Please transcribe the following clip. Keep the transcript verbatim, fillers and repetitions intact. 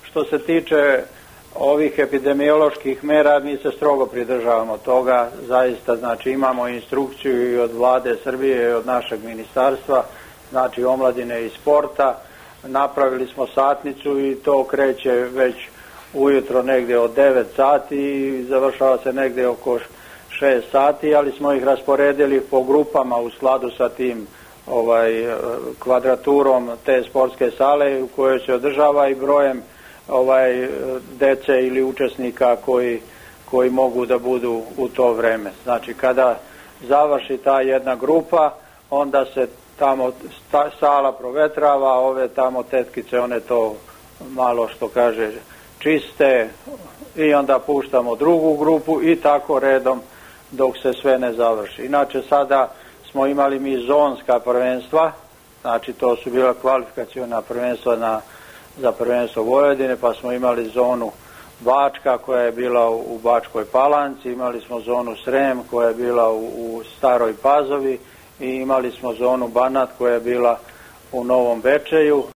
što se tiče ovih epidemioloških mera, mi se strogo pridržavamo toga, zaista, znači imamo instrukciju i od vlade Srbije i od našeg ministarstva, znači omladine i sporta, napravili smo satnicu i to kreće već ujutro negdje od devet sati i završava se negdje oko šest sati, ali smo ih rasporedili po grupama u skladu sa tim ovaj, kvadraturom te sportske sale u kojoj se održava i brojem ovaj, dece ili učesnika koji, koji mogu da budu u to vreme. Znači kada završi ta jedna grupa, onda se tamo sta, sala provetrava, ove tamo tetkice, one to malo što kaže čiste i onda puštamo drugu grupu i tako redom dok se sve ne završi. Inače sada smo imali mi zonska prvenstva, znači to su bila kvalifikaciona prvenstva na, za prvenstvo Vojvodine, pa smo imali zonu Bačka koja je bila u Bačkoj Palanci, imali smo zonu Srem koja je bila u, u Staroj Pazovi i imali smo zonu Banat koja je bila u Novom Bečeju.